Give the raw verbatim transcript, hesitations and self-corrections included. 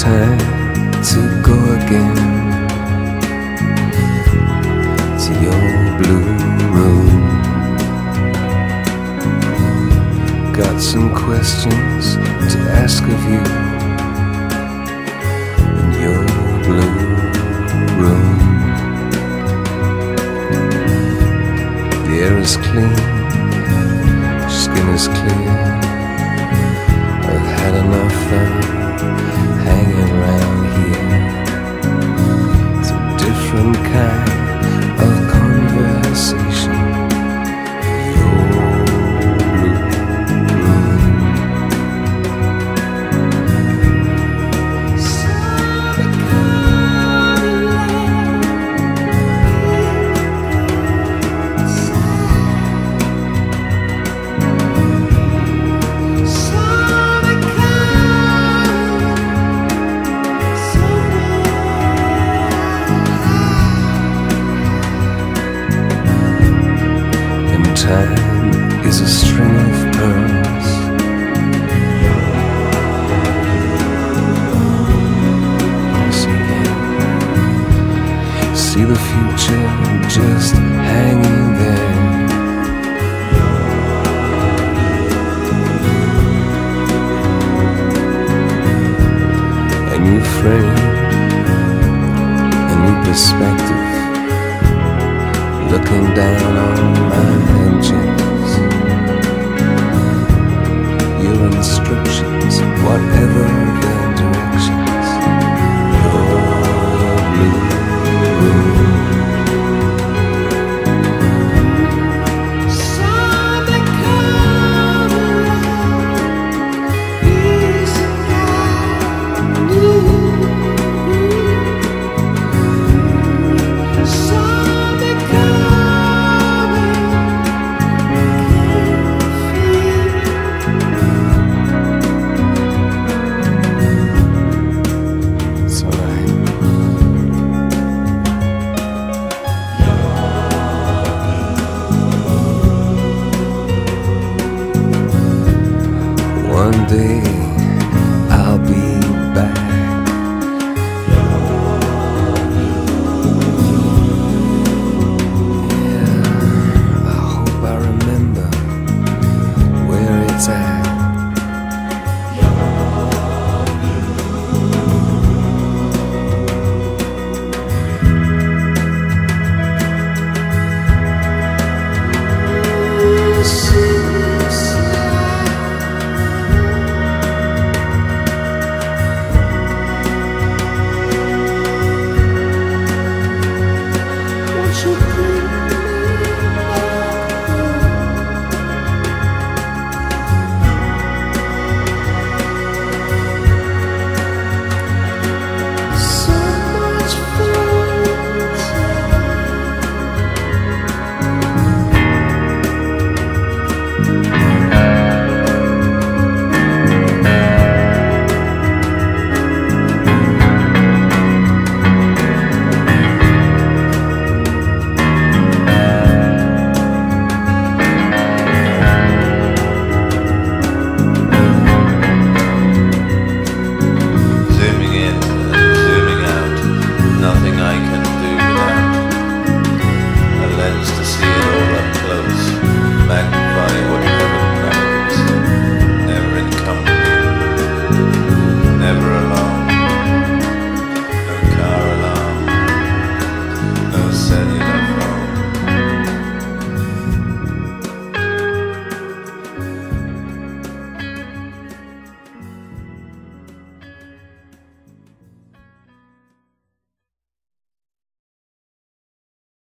time to go again to your blue room. Got some questions to ask of you in your blue room. The air is clean, skin is clear. I've had enough fun hanging around here. It's a different kind of conversation. Your blue room. Time is a string of pearls. See the future just hanging there. A new frame, a new perspective, looking down on my engines. Your instructions, whatever their directions. Your blue room. Summer coming, peace and one day I'll be back. Yeah, I hope I remember where it's at. See